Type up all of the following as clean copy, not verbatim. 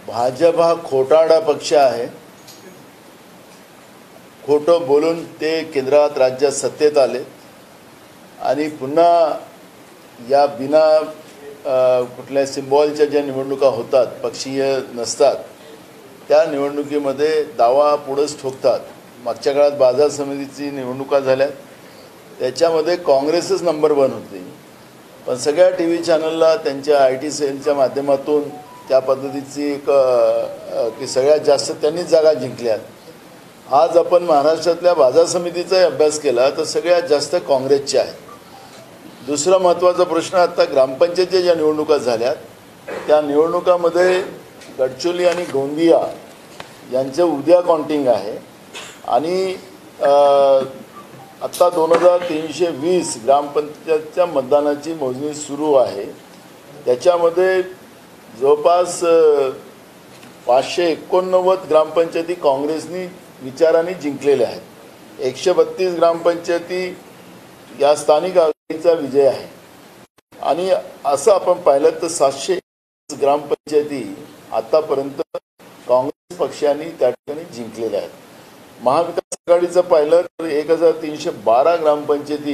भाजप हा खोटारडा पक्ष आहे। खोटं बोलून ते केंद्रात राज्यात सत्तेत आले आणि पुन्हा या बिना कुठल्या सिम्बॉलच्या ज्या निवडणुका होतात, पक्षीय नसतात, त्या निवडणुकीमध्ये दावा पुढेच ठोकतात। मागच्या काळात बाजार समितीची निवडणुका झाल्या, त्याच्यामध्ये काँग्रेसच नंबर 1 होती, पण सगळ्या टीव्ही चॅनलला त्यांच्या IT सेलच्या माध्यमातून त्या पद्धतीची की सगळ्यात जास्त त्यांनीच जागा जिंकल्या। आज आपण महाराष्ट्रातल्या बाजार समितीचा अभ्यास केला तर सगळ्यात जास्त काँग्रेसचे आहे। दुसरा महत्त्वाचा प्रश्न, आता ग्रामपंचायतीच्या ज्या निवडणुका झाल्या त्या निवडणुकामध्ये गडचिरोली आणि गोंदिया यांचं उद्या काउंटिंग आहे आणि आता 2320 ग्रामपंचायतच्या मतदानाची मोजणी सुरू आहे। त्याच्यामध्ये जवळपास 589 ग्रामपंचायती काँग्रेसनी विचाराने जिंकलेल्या आहेत। 132 ग्रामपंचायती या स्थानिक आघाडीचा विजय आहे आणि असं आपण पाहिलं तर 700 ग्रामपंचायती आतापर्यंत काँग्रेस पक्षाने त्या ठिकाणी जिंकलेल्या आहेत। महाविकास आघाडीचं पाहिलं तर 1312 ग्रामपंचायती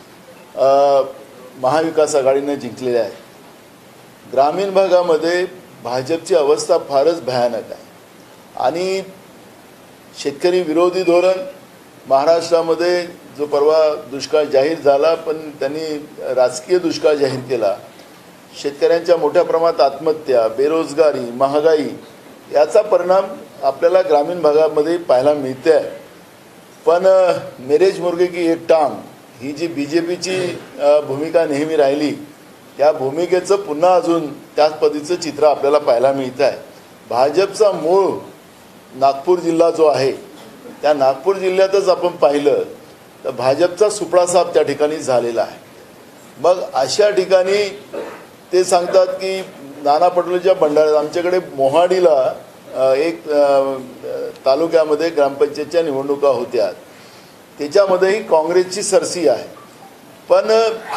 महाविकास आघाडीने जिंकलेल्या आहेत। ग्रामीण भागामध्ये भाजपची अवस्था फारच भयानक आहे आणि शेतकरी विरोधी धोरण महाराष्ट्रामध्ये जो परवा दुष्काळ जाहीर झाला, पण त्यांनी राजकीय दुष्काळ जाहीर केला। शेतकऱ्यांच्या मोठ्या प्रमाणात आत्महत्या, बेरोजगारी, महागाई याचा परिणाम आपल्याला ग्रामीण भागामध्ये पाहायला मिळते आहे। पण मेरेज मुर्गे की एक टांग ही जी BJPची भूमिका नेहमी राहिली, त्या भूमिकेचं पुन्हा अजून त्याच पद्धतीचं चित्र आपल्याला पाहायला मिळतं आहे। भाजपचा मूळ नागपूर जिल्हा जो आहे, त्या नागपूर जिल्ह्यातच आपण पाहिलं तर भाजपचा सुपडासाप त्या ठिकाणी झालेला आहे। मग अशा ठिकाणी ते सांगतात की नाना पटोलेच्या भंडाऱ्यात, आमच्याकडे मोहाडीला एक तालुक्यामध्ये ग्रामपंचायतच्या निवडणुका होत्या, त्याच्यामध्येही काँग्रेसची सरसी आहे। पण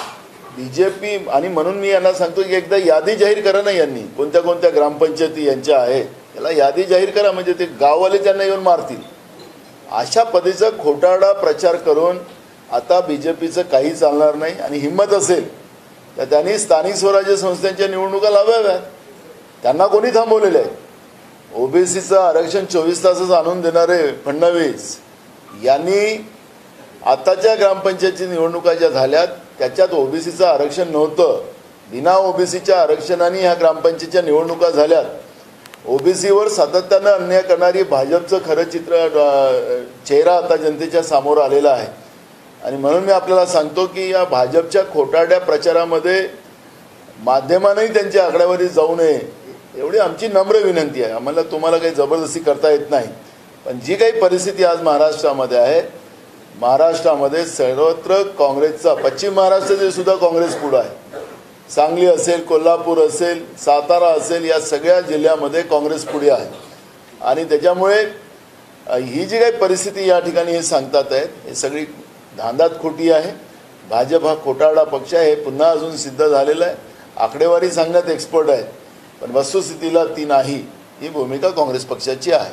BJP आणि म्हणून मी यांना सांगतो की एकदा यादी जाहीर करा ना, यांनी कोणत्या कोणत्या ग्रामपंचायती यांच्या आहे त्याला यादी जाहीर करा, म्हणजे ते गाववाले त्यांना येऊन मारतील। अशा पद्धतीचा खोटारडा प्रचार करून आता BJPचं काही चालणार नाही आणि हिंमत असेल तर त्यांनी स्थानिक स्वराज्य संस्थांच्या निवडणुका लावाव्यात। त्यांना कोणी थांबवलेलं आहे? OBCचं आरक्षण 24 तासच आणून देणारे फडणवीस यांनी आताच्या ग्रामपंचायतीची निवडणुका ज्या झाल्यात त्याच्यात OBCचं आरक्षण नव्हतं। बिना OBCच्या आरक्षणाने ह्या ग्रामपंचायतीच्या निवडणुका झाल्यात। OBCवर सातत्यानं अन्याय करणारी भाजपचं खरं चेहरा आता जनतेच्या समोर आलेला आहे आणि म्हणून मी आपल्याला सांगतो की या भाजपच्या खोटारड्या प्रचारामध्ये माध्यमांनाही त्यांच्या आकड्यावरी जाऊ नये एवढी आमची नम्र विनंती आहे। आम्हाला तुम्हाला काही जबरदस्ती करता येत नाही, पण जी काही परिस्थिती आज महाराष्ट्रामध्ये आहे, महाराष्ट्रामध्ये सर्वत्र काँग्रेसचा, पश्चिम महाराष्ट्राचे सुद्धा काँग्रेस पुढे आहे। सांगली असेल, कोल्हापूर असेल, सातारा असेल, या सगळ्या जिल्ह्यामध्ये काँग्रेस पुढे आहे आणि त्याच्यामुळे ही जी काही परिस्थिती या ठिकाणी हे सांगतात आहेत, हे सगळी धांदात खोटी आहे। भाजप हा खोटारडा पक्ष आहे, हे पुन्हा अजून सिद्ध झालेलं आहे। आकडेवारी सांगण्यात एक्सपर्ट आहेत, पण वस्तुस्थितीला ती नाही, ही भूमिका काँग्रेस पक्षाची आहे।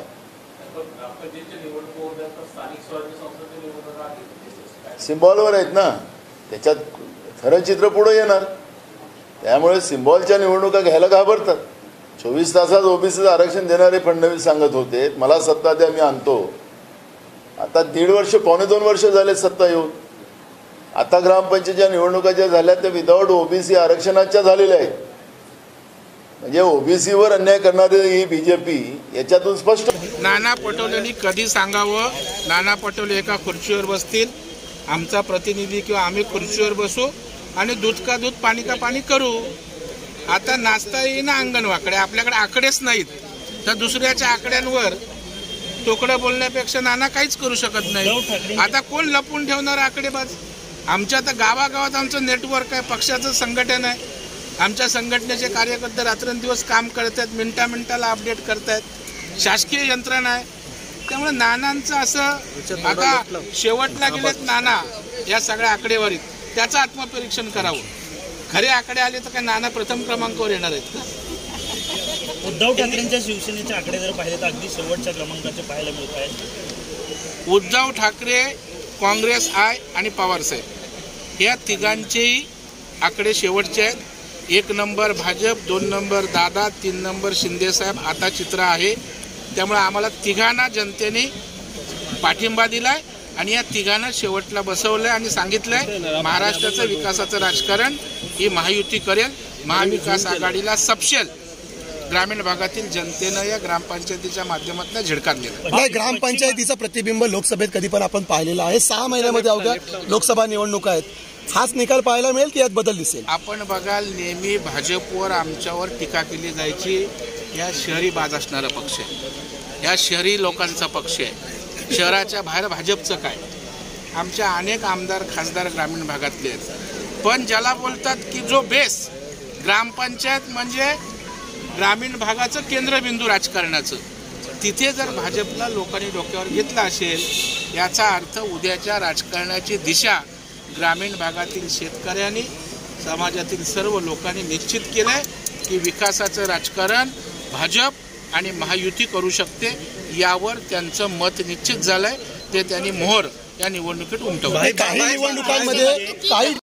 सिम्बॉलवर आहेत ना, त्याच्यात खरं चित्र पुढे येणार, त्यामुळे सिम्बॉलच्या निवडणुका घ्यायला घाबरतात। 24 तासात OBCचं आरक्षण देणारे फडणवीस सांगत होते मला सत्ता द्या, मी आणतो। आता 1.5 वर्ष, पावणे 2 वर्ष झाले सत्ता येऊन। आता ग्रामपंचायतीच्या निवडणुका ज्या झाल्या त्या विदाऊट OBC आरक्षणाच्या झालेल्या आहेत, म्हणजे OBCवर अन्याय करणारी ही BJP याच्यातून स्पष्ट। नाना पटोलेंनी कधी सांगावं, नाना पटोले एका खुर्चीवर बसतील, आमचा प्रतिनिधी किंवा आम्ही खुर्चीवर बसू आणि दूध का दूध पाणी का पाणी करू। आता नाचता येईना अंगणवाकडे, आपल्याकडे आकडेच नाहीत, तर दुसऱ्याच्या आकड्यांवर तोकडं बोलण्यापेक्षा नाना काहीच करू शकत नाही। आता कोण लपून ठेवणार आकडेबाज? आमच्या तर गावागावात आमचं नेटवर्क आहे, पक्षाचं संघटन आहे, आमच्या संघटनेचे कार्यकर्ते रात्रंदिवस काम करत आहेत, मिनटाला अपडेट करत आहेत, शासकीय यंत्रणा आहे। त्यामुळे नानांचं असं आता शेवटला गेलेत नाना या सगळ्या आकडेवारीत, त्याचं आत्मपरीक्षण करावं। खरे आकडे आले तर काय नाना प्रथम क्रमांकावर येणार आहेत का? उद्धव ठाकरेंच्या शिवसेनेचे आकडे जर पाहिले तर अगदी शेवटच्या क्रमांकाचे पाहायला मिळत आहेत. उद्धव ठाकरे, काँग्रेस आणि पवार साहेब या तिघांचेही आकडे शेवटचे आहेत. 1 नंबर भाजप, 2 नंबर दादा, 3 नंबर शिंदे साहेब आता चित्र आहे. त्यामुळे आम्हाला तिघांना जनतेने पाठिंबा दिलाय आणि या तिघांना शेवटला बसवलंय आणि सांगितलंय महाराष्ट्राचं विकासाचं राजकारण ही महायुती करेल. महाविकास आघाडीला सपशेल ग्रामीण भागातील जनतेनं या ग्रामपंचायतीच्या माध्यमातून झिडकारलेलं. नाही, ग्रामपंचायतीचं प्रतिबिंब लोकसभेत कधी पण आपण पाहिलेलं आहे. 6 महिन्यामध्ये अवघ्या लोकसभा निवडणुका आहेत. हाच निकाल पाहायला मिळेल की यात बदल दिसेल? आपण बघाल, नेहमी भाजपवर आमच्यावर टीका केली जायची. या शहरी बाज असणारा पक्ष आहे, या शहरी लोकांचा पक्ष आहे. शहराच्या बाहेर भाजपचं काय? आमच्या अनेक आमदार खासदार ग्रामीण भागातले आहेत. पण ज्याला बोलतात की जो बेस ग्रामपंचायत म्हणजे ग्रामीण भागाचं केंद्रबिंदू राजकारणाचं, तिथे जर भाजपला लोकांनी डोक्यावर घेतला असेल, याचा अर्थ उद्याच्या राजकारणाची दिशा ग्रामीण भागातील शेतकऱ्यांनी, समाजातील सर्व लोकांनी निश्चित केलं आहे की विकासाचं राजकारण भाजप आणि महायुती करू शकते. यावर त्यांचं मत निश्चित झालंय. ते त्यांनी मोहर या निवडणुकीत उमटवलं. काही निवडणुकांमध्ये काही